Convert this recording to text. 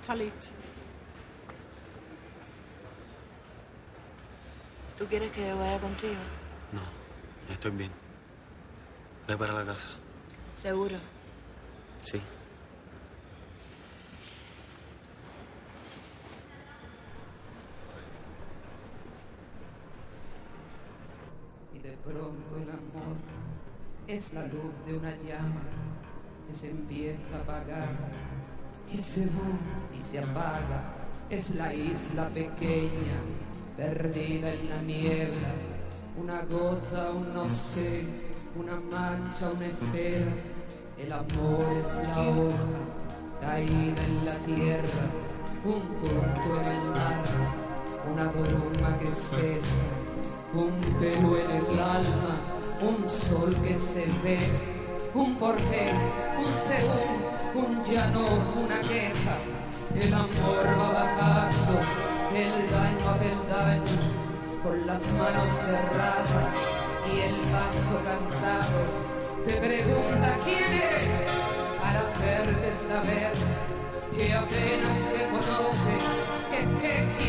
está listo. ¿Tú quieres que vaya contigo? No, estoy bien. Ve para la casa. ¿Seguro? Sí. Y de pronto el amor es la luz de una llama que se empieza a apagar y se va y se apaga. Es la isla pequeña, perdida en la niebla, una gota, un no sé, una mancha, una esfera. El amor es la hoja caída en la tierra, un punto en el mar, una bruma que cesa, un pelo en el alma, un sol que se ve, un porqué, un según, un ya no, una queja. El amor va bajando, el daño a peldaño, con las manos cerradas y el vaso cansado. Te pregunta quién eres para hacerte saber que apenas te conoce, que